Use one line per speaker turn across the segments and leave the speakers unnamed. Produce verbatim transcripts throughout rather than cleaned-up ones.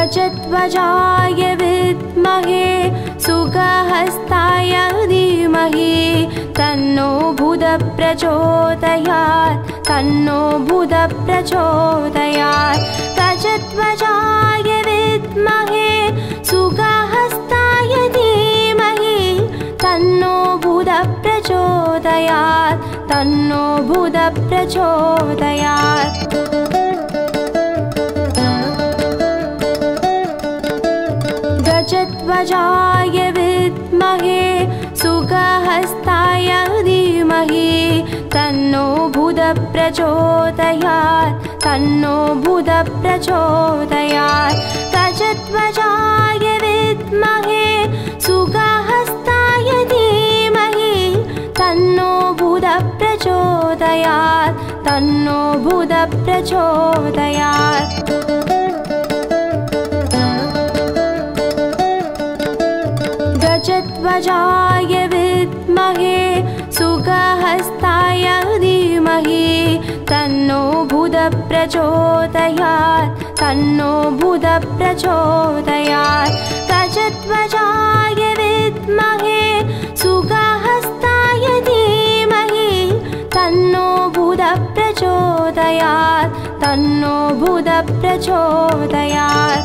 गजध्वजाय विद्महे सुगहस्ताय धीमहि तन्नो बुधः प्रचोदयात् तन्नो बुधः प्रचोदयात् गजध्वजाय विद्महे सुगहस्ताय धीमहि तन्नो बुधः प्रचोदयात् तन्नो बुधः प्रचोदयात् गजध्वजाय विद्महे सुगहस्ताय धीमहि तन्नो बुधः प्रचोदयात् तन्नो बुधः प्रचोदयात् गजध्वजाय विद्महे सुगहस्ताय धीमहि तन्नो बुधः प्रचोदयात् तन्नो बुधः प्रचोदयात् गजध्वजाय विद्महे सुगहस्ताय धीमहि तन्नो बुधः प्रचोदयात् तन्नो बुधः प्रचोदयात् गजध्वजाय विद्महे सुगहस्ताय धीमहि तन्नो बुधः प्रचोदयात् तन्नो बुधः प्रचोदयात्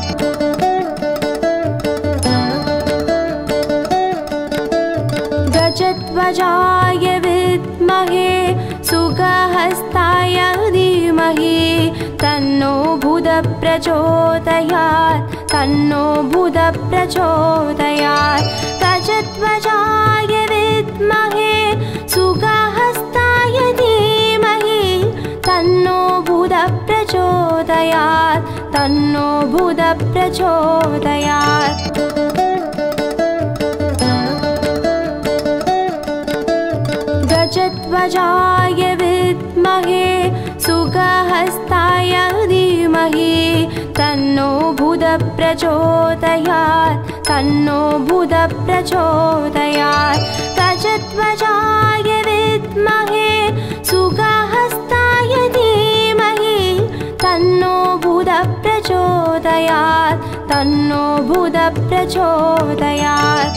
गजध्वजाय विद्महे सुगहस्ताय धीमहि तन्नो बुधः प्रचोदयात् तन्नो बुधः प्रचोदयात् गजध्वजाय विद्महे सुगहस्ताय धीमहि तन्नो बुधः प्रचोदयात् तन्नो बुधः प्रचोदयात् गजध्वजाय विद्महे सुगहस्ताय धीमहि तन्नो बुधः प्रचोदयात् तन्नो बुधः प्रचोदयात् गजध्वजाय विद्महे सुगहस्ताय धीमहि तन्नो बुधः प्रचोदयात् तन्नो बुधः प्रचोदयात्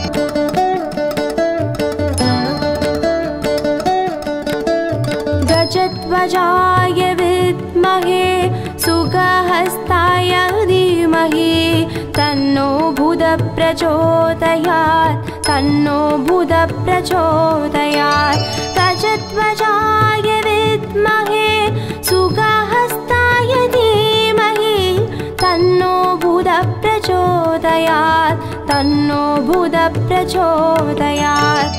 गजध्वजाय विद्महे सुगहस्ताय धीमहि तन्नो बुधः प्रचोदयात् तन्नो बुधः प्रचोदयात् गजध्वजाय विद्महे सुगहस्ताय धीमहि तन्नो बुधः प्रचोदयात् तन्नो बुधः प्रचोदयात्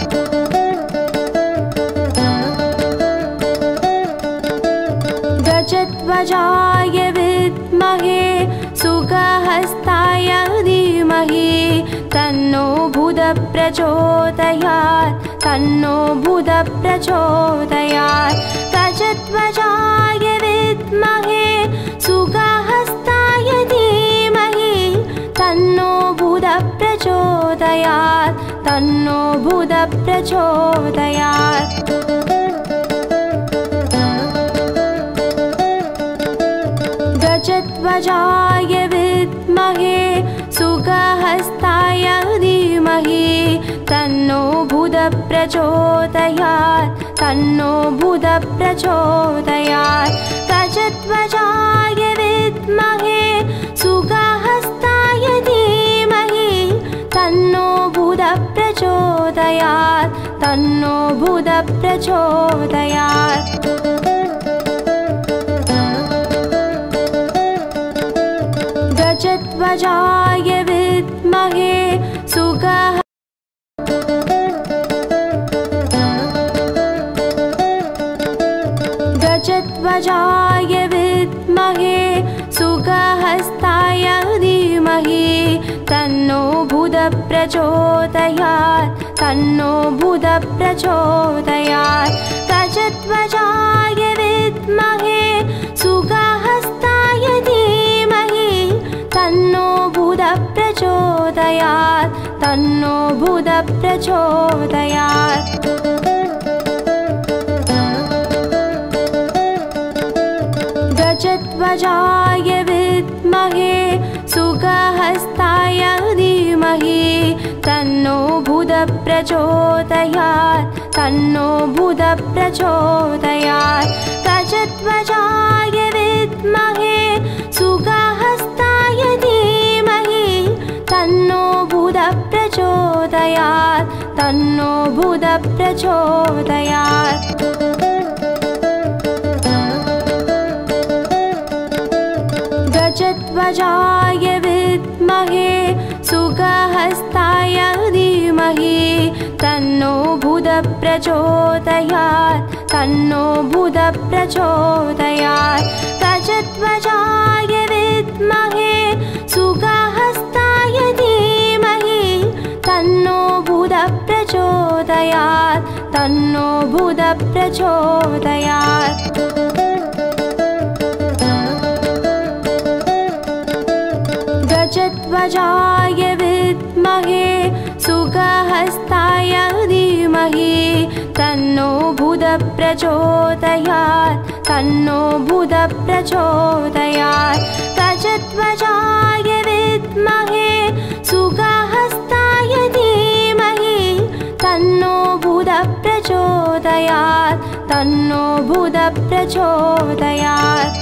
गजध्वजाय विद्महे सुगहस्ताय धीमहि तन्नो बुधः प्रचोदयात् तन्नो बुधः प्रचोदयात् गजध्वजाय विद्महे सुगहस्ताय धीमहि तन्नो बुधः प्रचोदयात् तन्नो बुधः प्रचोदयात् गजध्वजाय विद्महे सुगहस्ताय धीमहि तन्नो बुधः प्रचोदयात् तन्नो बुधः प्रचोदयात् गजध्वजाय विद्महे सुगहस्ताय धीमहि तन्नो बुधः प्रचोदयात् तन्नो बुधः प्रचोदयात् गजध्वजाय विद्महे सुगह गजध्वजाय विद्महे सुगहस्ताय धीमहि तन्नो बुधः प्रचोदयात् तन्नो बुधः प्रचोदयात् गजध्वजाय विद्महे सुगहस्ताय धीमहि तन्नो बुधः प्रचोदयात् तन्नो बुधः प्रचोदयात् गजध्वजाय विद्महे सुगः तन्नो बुधप्रचोदयात् तन्नो बुधप्रचोदयात् गजध्वजाय विद्महे सुगहस्ताय धीमहि तन्नो बुधप्रचोदयात् तन्नो बुधप्रचोदयात् गजध्वजाय विद्महे सुगहस्ताय धीमहि तन्नो बुधप्रचोदयात् तन्नो बुधप्रचोदयात् गजध्वजाय विद्महे सुगहस्ताय धीमहि तन्नो बुधप्रचोदयात् तन्नो बुधप्रचोदयात् गजध्वजाय विद्महे सुगहस्ताय धीमहि तन्नो बुधप्रचोदयात् तन्नो बुधप्रचोदयात् गजध्वजाय विद्महे सुगहस्ताय धीमहि तन्नो बुधप्रचोदयात् तन्नो बुधप्रचोदयात्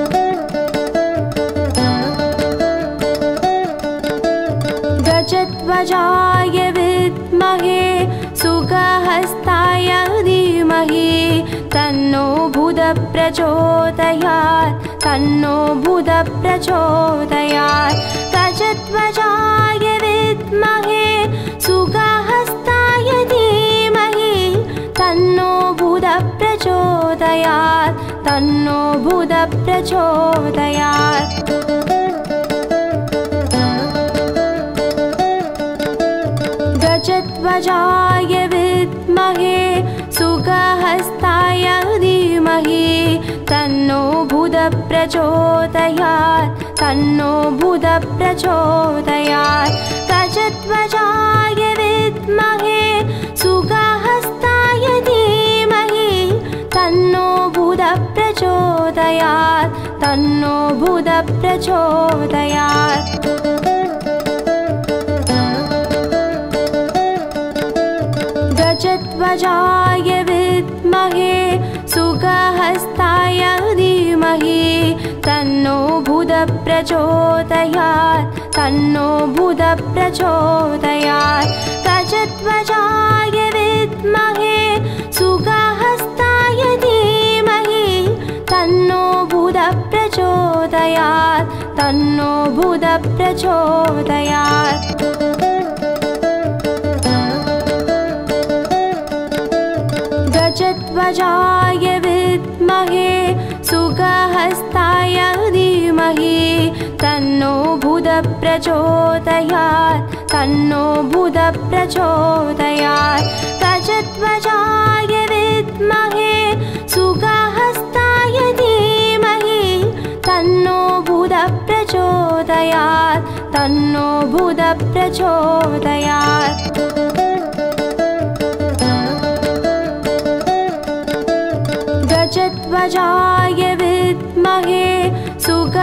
गजध्वजाय विद्महे सुगहस्ताय धीमहि तन्नो बुधप्रचोदयात् तन्नो बुधप्रचोदयात् गजध्वजाय विद्महे सुगहस्ताय धीमहि तन्नो बुधप्रचोदयात् तन्नो बुधप्रचोदयात् गजध्वजाय विद्महे सुगहस्ताय धीमहि तन्नो बुधप्रचोदयात् तन्नो बुधप्रचोदयात् गजध्वजाय विद्महे सुगहस्ताय धीमहि तन्नो बुधप्रचोदयात् तन्नो बुधप्रचोदयात् गजध्वजाय विद्महे सुगहस्ताय धीमहि तन्नो बुधप्रचोदयात् तन्नो बुधप्रचोदयात् गजध्वजाय विद्महे सुगहस्ताय धीमहि तन्नो बुधप्रचोदयात् तन्नो बुधप्रचोदयात् गजध्वजाय विद्महे सुगहस्ताय धीमहि तन्नो बुधप्रचोदयात् तन्नो बुधप्रचोदयात् गजध्वजाय विद्महे सुगहस्ताय धीमहि तन्नो बुधप्रचोदयात् तन्नो बुधप्रचोदयात् गजध्वजाय विद्महे सुग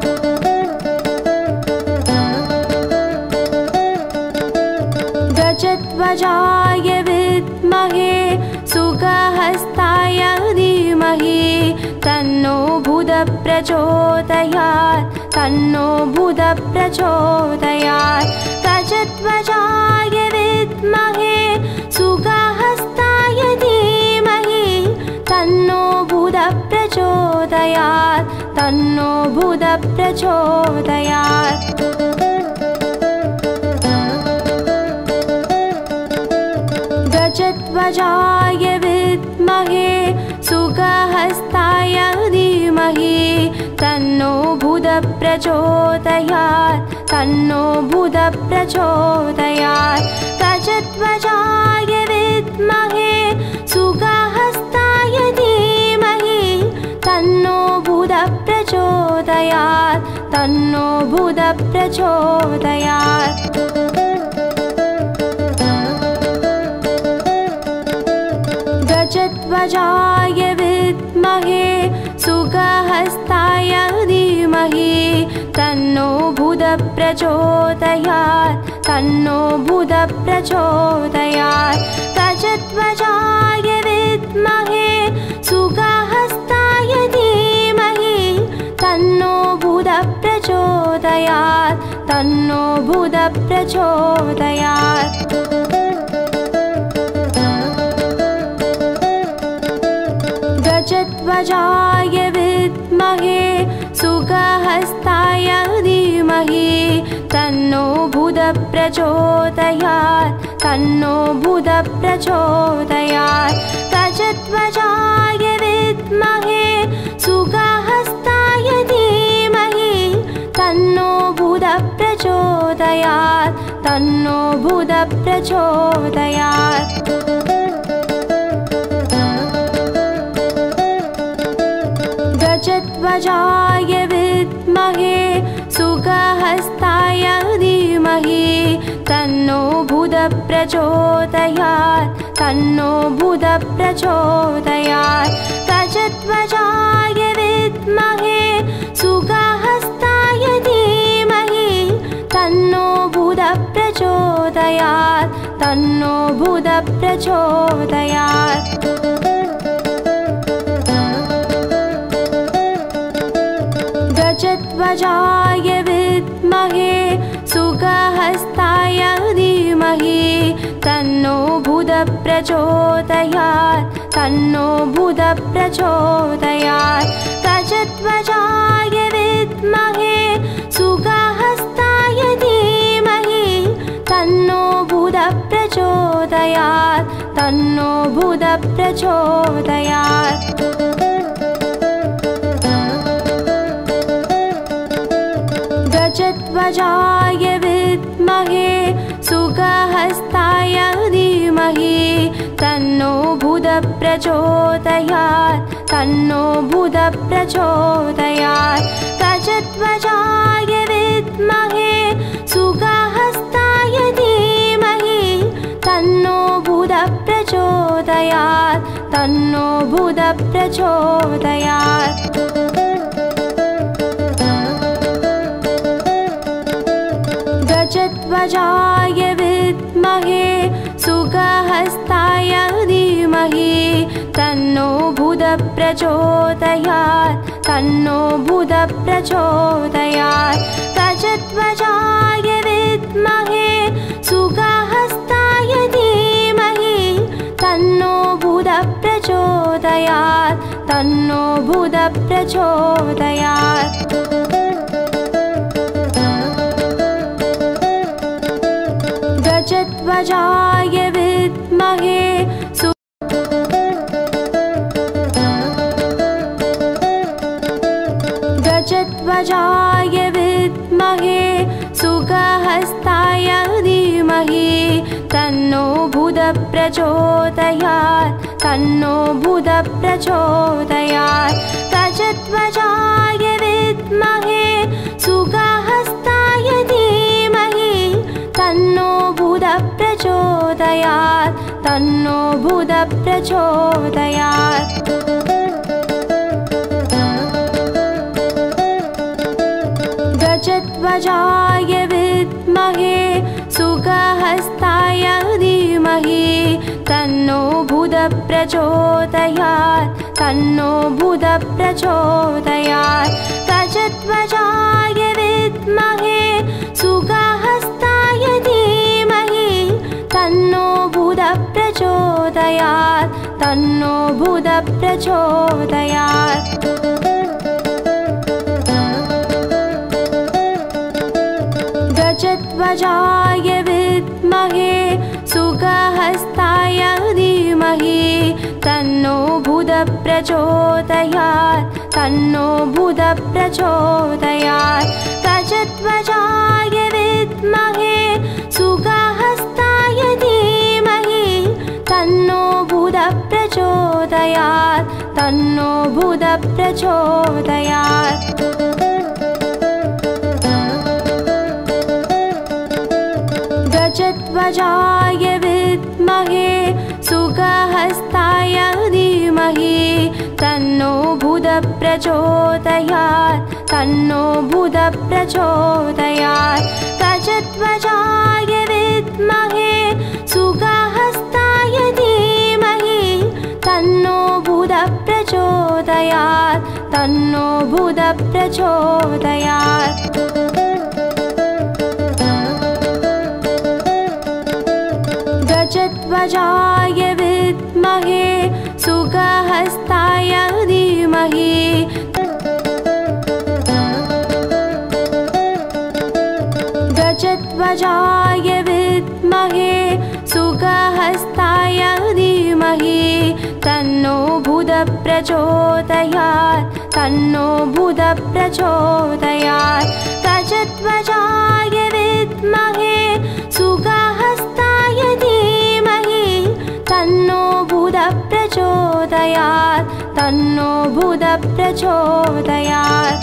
गजध्वजाय विद्महे सुगहस्ताय धीमहि तन्नो बुधप्रचोदयात् तन्नो बुधप्रचोदयात् गजध्वजाय विद्महे सुगहस्ताय धीमहि तन्नो बुधप्रचोदयात् तन्नो बुधप्रचोदयात् गजध्वजाय विद्महे सुगहस्ताय धीमहि तन्नो बुधप्रचोदयात् तन्नो बुधप्रचोदयात् गजध्वजाय विद्महे सुगहस्ताय धीमहि तन्नो बुधप्रचोदयात् तन्नो बुधप्रचोदयात् गजध्वजाय विद्महे सुगहस्ताय धीमहि तन्नो बुधप्रचोदयात् तन्नो बुधप्रचोदयात् गजध्वजाय विद्महे सुगहस्ताय धीमहि तन्नो बुधप्रचोदयात् तन्नो बुधप्रचोदयात् गजध्वजाय विद्महे सुगहस्ताय धीमहि तन्नो बुधप्रचोदयात् तन्नो बुधप्रचोदयात् गजध्वजाय विद्महे सुगहस्ताय धीमहि तन्नो बुधप्रचोदयात् तन्नो बुधप्रचोदयात् गजध्वजाय विद्महे सुगहस्ताय धीमहि तन्नो बुधप्रचोदयात् तन्नो बुधप्रचोदयात् गजध्वजाय विद्महे सुगहस्ताय धीमहि तन्नो बुधप्रचोदयात् तन्नो बुधप्रचोदयात् गजध्वजाय विद्महे सुगहस्ताय धीमहि तन्नो बुधप्रचोदयात् तन्नो बुधप्रचोदयात् गजध्वजाय विद्महे सुगहस्ताय धीमहि तन्नो बुधप्रचोदयात् तन्नो बुधप्रचोदयात् गजध्वजाय विद्महे सुगहस्ताय धीमहि तन्नो बुधप्रचोदयात् तन्नो बुधप्रचोदयात् गजध्वजाय विद्महे सुगहस्ताय धीमहि तन्नो बुधप्रचोदयात् तन्नो बुधप्रचोदयात् गजध्वजाय विद्महे सुगहस्ताय धीमहि तन्नो बुधप्रचोदयात् तन्नो बुधप्रचोदयात् गजध्वजाय विद्महे सुगहस्ताय धीमहि तन्नो बुधप्रचोदयात् तन्नो बुधप्रचोदयात् गजध्वजाय विद्महे गजध्वजाय विद्महे सुगहस्ताय धीमहि तन्नो बुधप्रचोदयात् तन्नो बुधप्रचोदयात् गजध्वजाय विद्महे सुगहस्ताय धीमहि तन्नो बुधप्रचोदयात् तन्नो बुधप्रचोदयात् गजध्वजाय विद्महे सुगहस्ताय धीमहि तन्नो बुधप्रचोदयात् तन्नो बुधप्रचोदयात् गजध्वजाय विद्महे सुगहस्ताय धीमहि तन्नो बुधप्रचोदयात् तन्नो बुधप्रचोदयात् गजध्वजाय विद्महे सुगहस्ताय धीमहि तन्नो बुधप्रचोदयात् तन्नो बुधप्रचोदयात् गजध्वजाय विद्महे सुगहस्ताय धीमहि तन्नो बुधप्रचोदयात् तन्नो बुधप्रचोदयात् गजध्वजाय विद्महे सुगहस्ताय धीमहि तन्नो बुधप्रचोदयात् तन्नो बुध प्रचोदयात् गजध्वजाय विद्महे सुगहस्ताय धीमहि तन्नो बुध प्रचोदयात् तन्नो बुध प्रचोदयात् गजध्वजाय विद्महे सुगहस्ताय धीमहि गजध्वजाय विद्महे सुगहस्ताय धीमहि तन्नो बुध प्रचोदयात् तन्नो बुध प्रचोदयात् गजध्वजाय विद्महे सुगहस्ताय धीमहि तन्नो बुध प्रचोदयात् तन्नो बुध प्रचोदयात्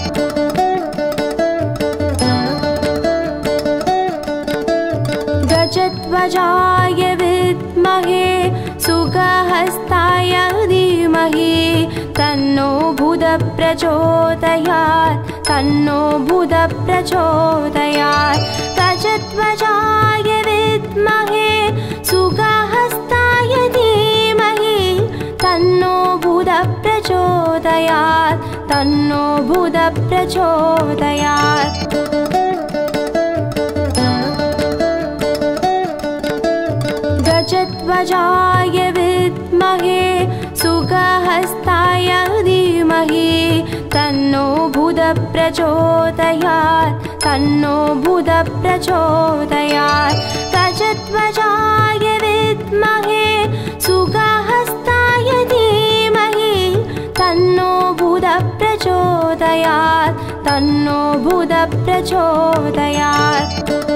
गजध्वजाय विद्महे सुगहस्ताय धीमहि तन्नो बुध प्रचोदयात् तन्नो बुध प्रचोदयात् गजध्वजाय विद्महे सुगहस्ताय धीमहि तन्नो बुध प्रचोदयात् तन्नो बुध प्रचोदयात् गजध्वजाय विद्महे सुगहस्ताय धीमहि तन्नो बुध प्रचोदयात् तन्नो बुध प्रचोदयात् गजध्वजाय विद्महे सुगहस्ताय धीमहि तन्नो बुध प्रचोदयात् तन्नो बुध प्रचोदयात्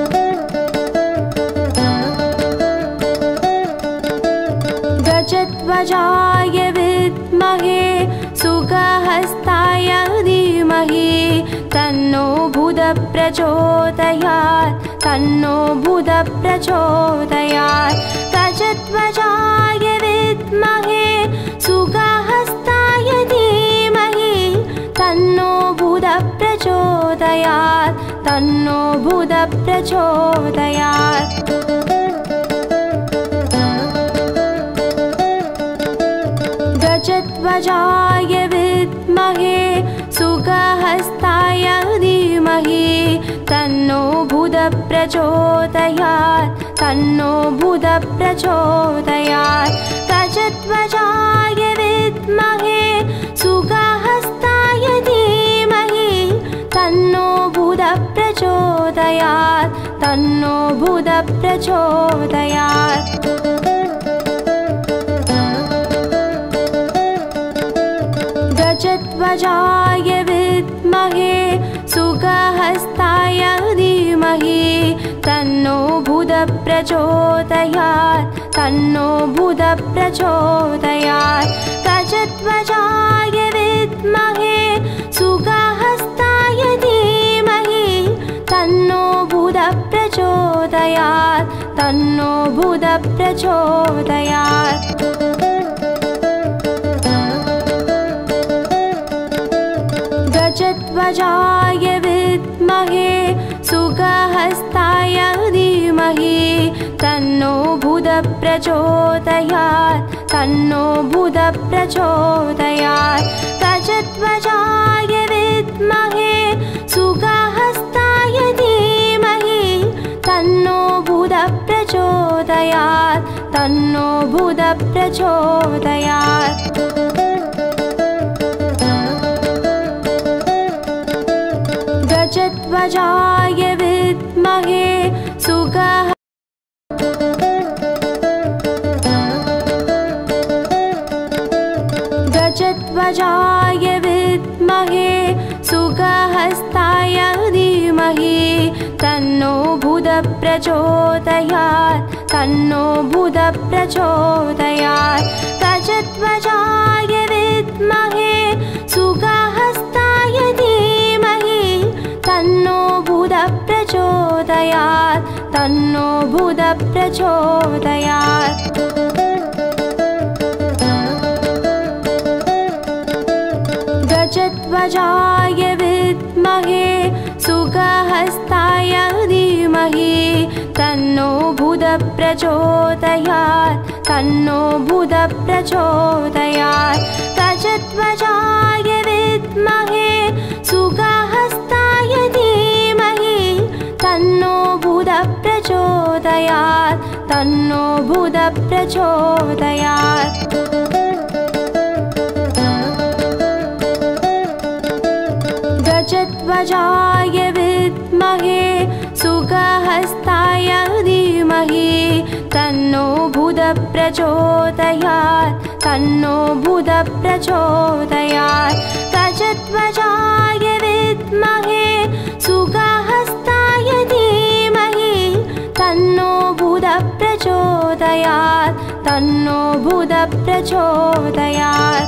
गजध्वजाय विद्महे सुगहस्ताय धीमहि तन्नो बुध प्रचोदयात् तन्नो बुध प्रचोदयात् गजध्वजाय विद्महे सुगहस्ताय धीमहि तन्नो बुध प्रचोदयात् तन्नो बुध प्रचोदयात् गजध्वजाय विद्महे सुगहस्ताय धीमहि तन्नो बुध प्रचोदयात् तन्नो बुध प्रचोदयात् गजध्वजाय विद्महे सुगहस्ताय धीमहि तन्नो बुध प्रचोदयात् तन्नो बुध प्रचोदयात् गजध्वजाय विद्महे सुगहस्ताय धीमहि तन्नो बुध प्रचोदयात् तन्नो बुध प्रचोदयात् गजध्वजाय विद्महे सुगहस्ताय धीमहि तन्नो बुध प्रचोदयात् तन्नो बुध प्रचोदयात् गजध्वजाय विद्महे सुगहस्ताय धीमहि तन्नो बुध प्रचोदयात् तन्नो बुध प्रचोदयात् गजध्वजाय विद्महे सुगहस्ताय धीमहि तन्नो बुध प्रचोदयात् तन्नो बुध प्रचोदयात् गजध्वजाय विद्महे सुगह गजध्वजाय विद्महे सुगहस्ताय धीमहि तन्नो बुध प्रचोदयात् तन्नो बुध प्रचोदयात् गजध्वजाय विद्महे सुगहस्ताय धीमहि तन्नो बुध प्रचोदयात् तन्नो बुध प्रचोदयात् गजध्वजाय विद्महे प्रचोदयात् तन्नो बुधः प्रचोदयात् गजध्वजाय विद्महे सुगहस्ताय धीमहि तन्नो बुधः प्रचोदयात् तन्नो बुधः प्रचोदयात् गजध्वजाय विद्महे सुगहस्ताय धीमहि तन्नो बुधः प्रचोदयात् तन्नो बुधः प्रचोदयात् गजध्वजाय विद्महे सुगहस्ताय धीमहि तन्नो बुधः प्रचोदयात् तन्नो बुधः प्रचोदयात्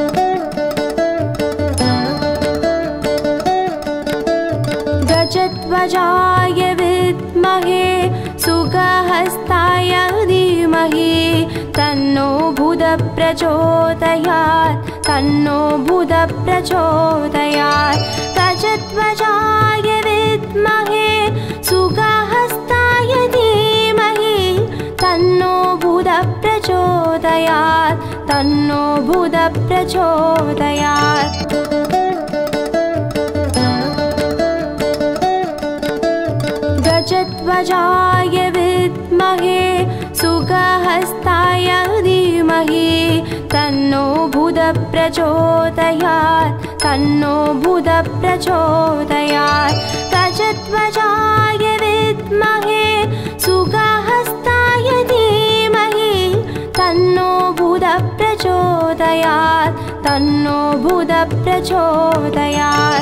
गजध्वजाय विद्महे सुगहस्ताय धीमहि तन्नो बुधः प्रचोदयात् तन्नो बुधः प्रचोदयात् गजध्वजाय विद्महे सुगहस्ताय धीमहि तन्नो बुधः प्रचोदयात् तन्नो बुधः प्रचोदयात् गजध्वजाय विद्महे सुगहस्ताय धीमहि तन्नो बुधः प्रचोदयात् तन्नो बुधः प्रचोदयात् गजध्वजाय विद्महे सुगहस्ताय धीमहि तन्नो बुधः प्रचोदयात् तन्नो बुधः प्रचोदयात्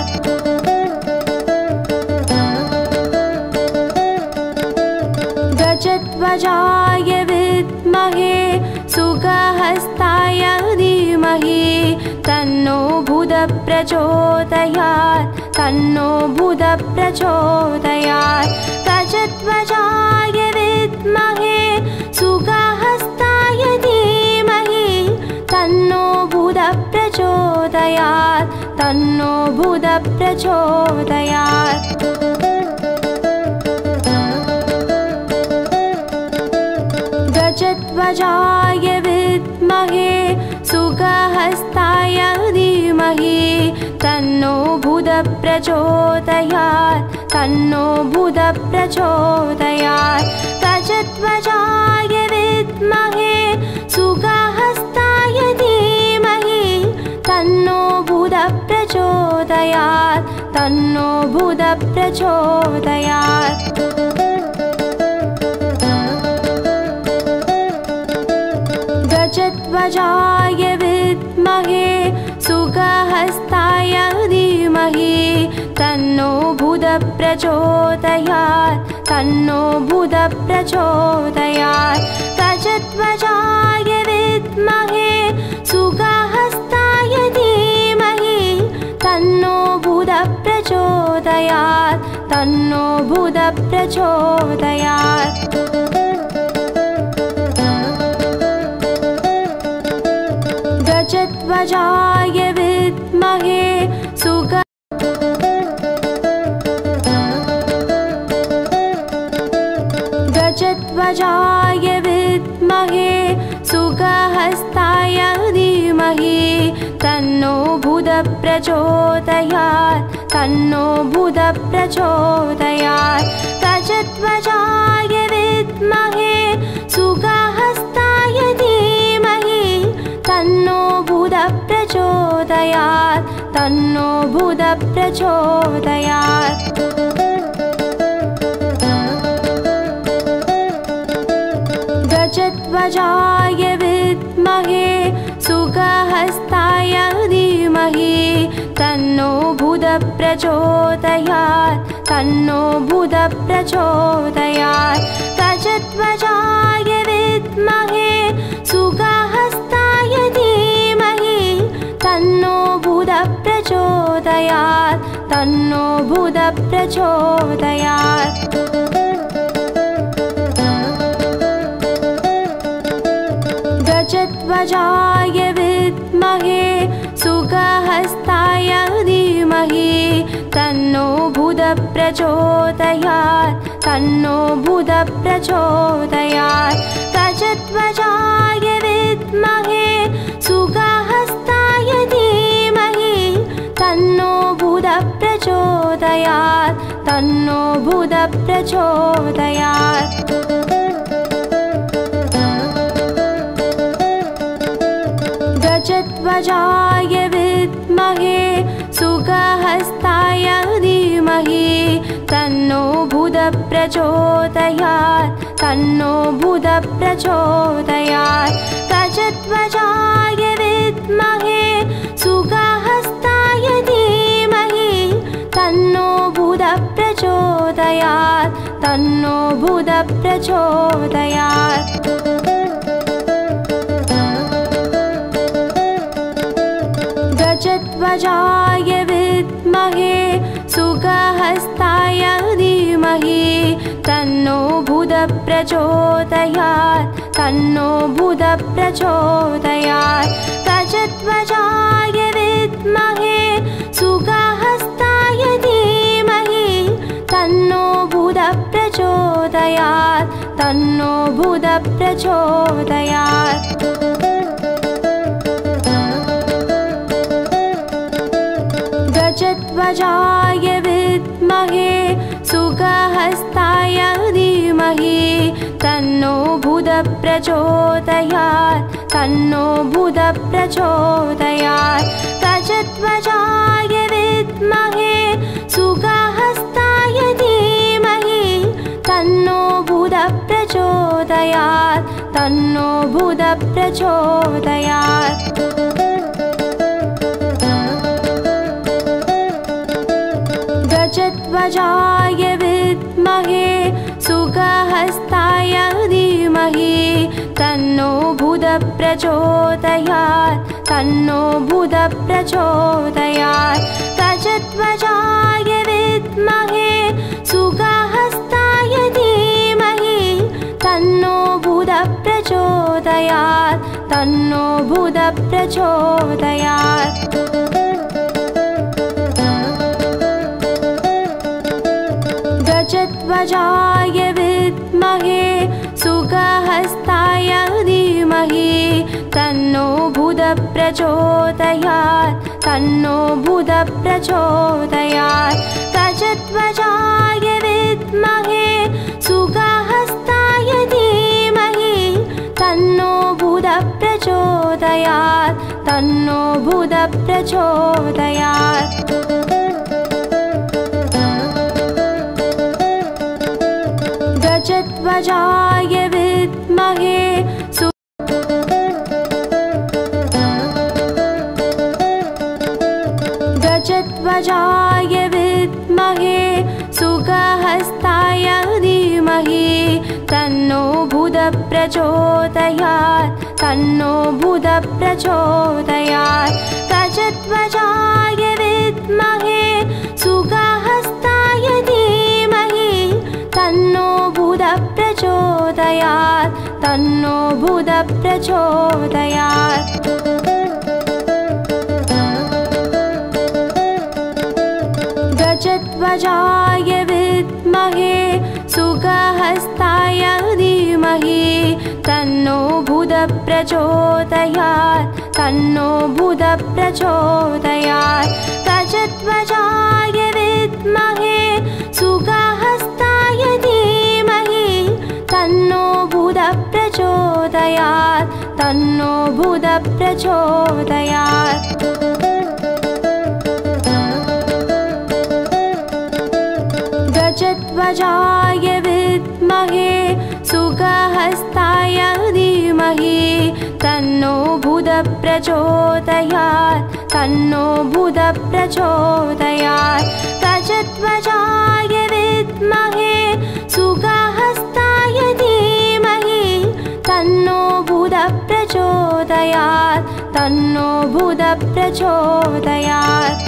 गजध्वजाय विद्महे सुगहस्ताय धीमहि तन्नो बुधः प्रचोदयात् तन्नो बुधः प्रचोदयात् गजध्वजाय विद्महे सुगहस्ताय धीमहि तन्नो बुधः प्रचोदयात् तन्नो बुधः प्रचोदयात् गजध्वजाय विद्महे सुगहस्ताय धीमहि तन्नो बुधः प्रचोदयात् तन्नो बुधः प्रचोदयात् गजध्वजाय विद्महे सुगहस्ताय धीमहि तन्नो बुधः प्रचोदयात् तन्नो बुधः प्रचोदयात् गजध्वजाय विद्महे सुगहस्ताय धीमहि तन्नो बुधः प्रचोदयात् तन्नो बुधः प्रचोदयात् गजध्वजाय विद्महे सुगहस्ताय धीमहि तन्नो बुधः प्रचोदयात् तन्नो बुधः प्रचोदयात् गजध्वजाय विद्महे सुग गजध्वजाय विद्महे सुगहस्ताय धीमहि तन्नो बुधः प्रचोदयात् तन्नो बुधः प्रचोदयात् गजध्वजाय विद्महे सुगहस्ताय धीमहि तन्नो बुधः प्रचोदयात् तन्नो बुधः प्रचोदयात् गजध्वजाय विद्महे सुगहस्ताय धीमहि तन्नो बुधः प्रचोदयात् तन्नो बुधः प्रचोदयात् गजध्वजाय विद्महे सुगहस्ताय धीमहि तन्नो बुधः प्रचोदयात् तन्नो बुधः प्रचोदयात् गजध्वजाय विद्महे सुगहस्ताय धीमहि तन्नो बुधः प्रचोदयात् तन्नो बुधः प्रचोदयात् गजध्वजाय विद्महे सुगहस्ताय धीमहि तन्नो बुधः प्रचोदयात् तन्नो बुधः प्रचोदयात् गजध्वजाय विद्महे सुगहस्ताय धीमहि तन्नो बुधः प्रचोदयात् तन्नो बुधः प्रचोदयात् गजध्वजाय विद्महे सुगहस्ताय धीमहि तन्नो बुधः प्रचोदयात् तन्नो बुधः प्रचोदयात् गजध्वजाय विद्महे सुगहस्ताय धीमहि तन्नो बुधः प्रचोदयात् तन्नो बुधः प्रचोदयात् गजध्वजाय विद्महे सुगहस्ताय धीमहि तन्नो बुधः प्रचोदयात् तन्नो बुधः प्रचोदयात् गजध्वजाय विद्महे सुगहस्ताय धीमहि तन्नो बुधः प्रचोदयात् तन्नो बुधः प्रचोदयात् गजध्वजाय विद्महे सुगहस्ताय धीमहि तन्नो बुधः प्रचोदयात् तन्नो बुधः प्रचोदयात् गजध्वजाय विद्महे सुगहस्ताय धीमहि तन्नो बुधः प्रचोदयात् तन्नो बुधः प्रचोदयात् गजध्वजाय विद्महे सुगहस्ताय धीमहि तन्नो बुधः प्रचोदयात् तन्नो बुधः प्रचोदयात् गजध्वजाय विद्महे सुगहस्ताय धीमहि तन्नो बुधः प्रचोदयात् तन्नो बुधः प्रचोदयात् गजध्वजाय विद्महे सुगहस्ताय धीमहि तन्नो बुधः प्रचोदयात् तन्नो बुधः प्रचोदयात् गजध्वजाय विद्महे गजध्वजाय विद्महे सुगहस्ताय धीमहि तन्नो बुधः प्रचोदयात् तन्नो बुधः प्रचोदयात् गजध्वजाय विद्महे सुगहस्ताय धीमहि तन्नो बुधः प्रचोदयात् तन्नो बुधः प्रचोदयात् गजध्वजाय विद्महे सुगहस्ताय धीमहि तन्नो बुधः प्रचोदयात् तन्नो बुधः प्रचोदयात् गजध्वजाय विद्महे सुगहस्ताय धीमहि तन्नो बुधः प्रचोदयात् तन्नो बुधः प्रचोदयात् गजध्वजाय विद्महे सुगहस्ताय धीमहि तन्नो बुधः प्रचोदयात् तन्नो बुधः प्रचोदयात् गजध्वजाय विद्महे सुगहस्ताय धीमहि तन्नो बुधः प्रचोदयात् तन्नो बुधः प्रचोदयात्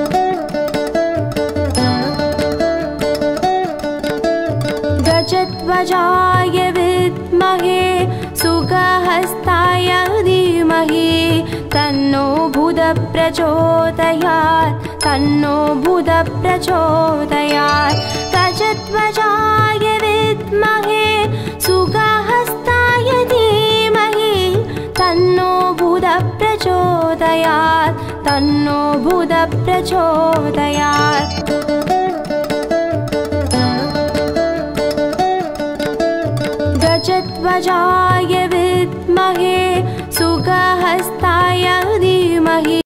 गजध्वजाय विद्महे सुगहस्ताय धीमहि तन्नो बुधः प्रचोदयात् तन्नो बुधः प्रचोदयात् गजध्वजाय विद्महे सुगहस्ताय धीमहि तन्नो बुधः प्रचोदयात् तन्नो बुधः प्रचोदयात् गजध्वजाय विद्महे सुगहस्ताय धीमहि